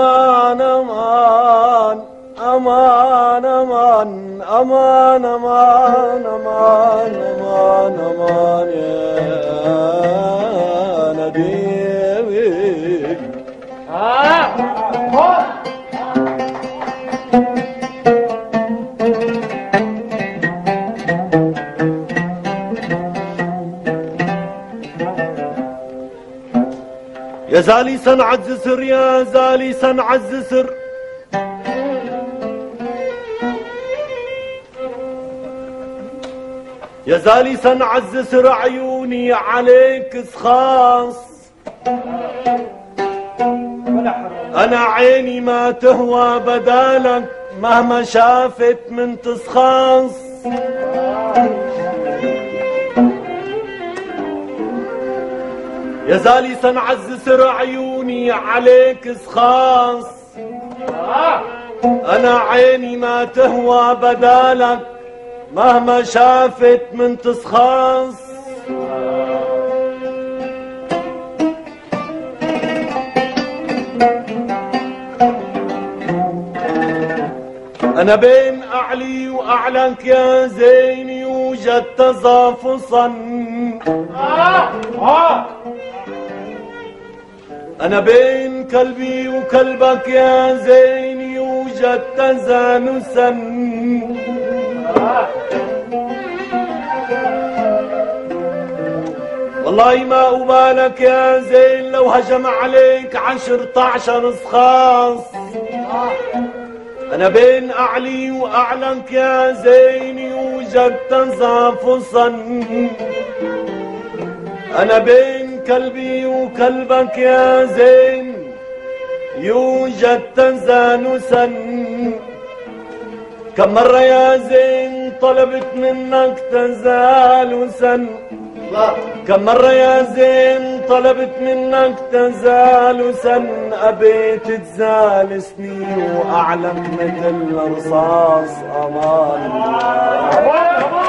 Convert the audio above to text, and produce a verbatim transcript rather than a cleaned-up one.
أمان أمان أمان أمان أمان أمان أمان أمان أمان يا نديمي. آه يا زالي صنعة زسر يا زالي صنعة زسر يا زالي صنعة زسر عيوني عليك سخاص. أنا عيني ما تهوى بدالك مهما شافت من تسخاص. يا زالي صنعة الزسر عيوني عليك سخاص. أنا عيني ما تهوى بدالك مهما شافت من تسخاص. أنا بين أعلي وأعلنك يا زين يوجد تظافصا. أنا بين كلبي وكلبك يا زين يوجد تزانسا. والله ما أبالك يا زين لو هجم عليك عشرة عشر صخاص. أنا بين أعلي وأعلنك يا زين يوجد تزافصا. أنا بين كلبي وكلبك يا زين يوجد تزانسا. كم مرة يا زين طلبت منك تزالسا. كم مرة يا زين طلبت منك تزالسا. أبيت تزالسني وأعلم مثل الرصاص. أمان